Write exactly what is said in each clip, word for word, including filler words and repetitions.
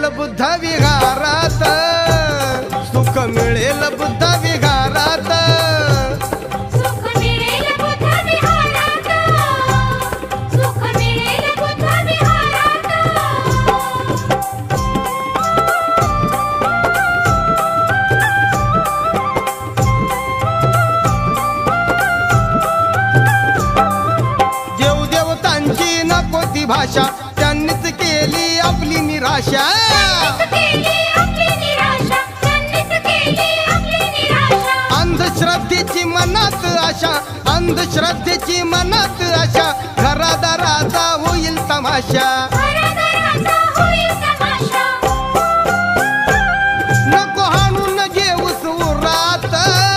मिळेल बुद्ध विहारात, सुख मिळेल बुद्ध विहारात, सुख मिळेल बुद्ध विहारात, सुख मिळेल बुद्ध विहारात. देवदेवतांची नको ती भाषा, त्यांनीच केली आपली निराशा. अंधश्रद्धेची मनात आशा, अंधश्रद्धेची मनात आशा, घरादाराचा होईल तमाशा. नको हाणून घेऊस उरात,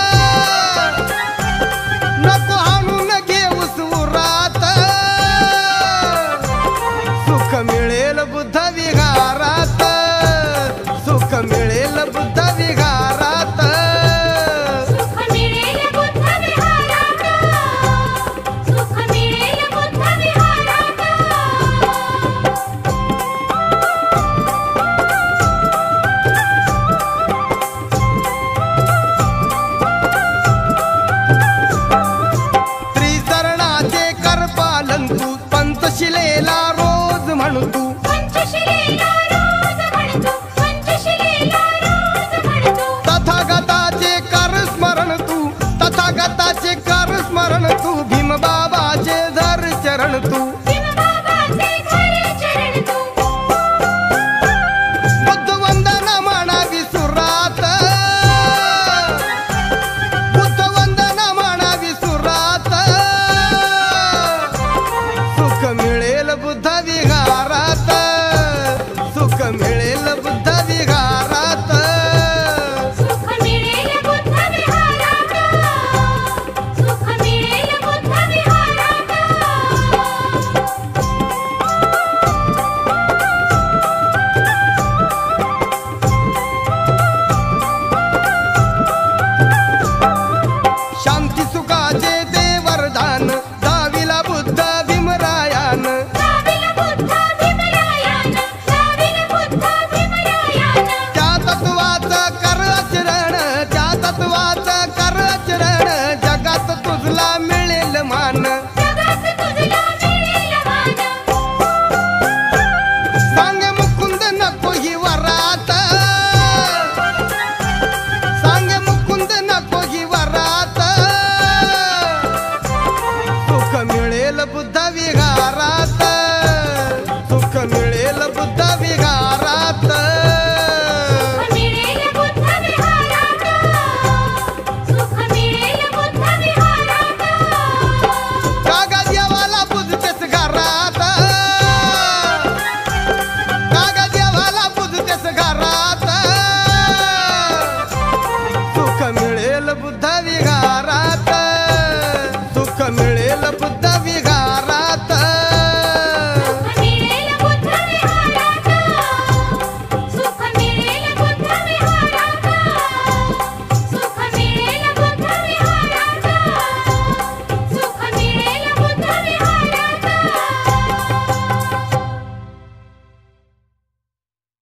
नको हाणून घेऊस उरात, सुख मिळेल बुद्ध विहारात, सुख मिळेल बुद्ध विहारात. सुख मिळेल बुद्ध विहारात, सुख मिळेल बुद्ध विहारात. त्रिचरणाचे कर पालन तू, पंचशिलेला रोज म्हण तू, पंचशिलेला रोज म्हणतो, पंचशिलेला रोज म्हणतो. तथागताचे कर स्मरण तू, तथागताचे कर स्मरण तू, भीमबाबाचे धर चरण तू. भीमबाबाचे खरे चरण तू. बुद्ध वंदना म्हणावी सुरात, बुद्ध वंदना म्हणावी सुरात, सुख मिळेल बुद्ध विहारात, सुख मिळेल बुद्ध विहारात.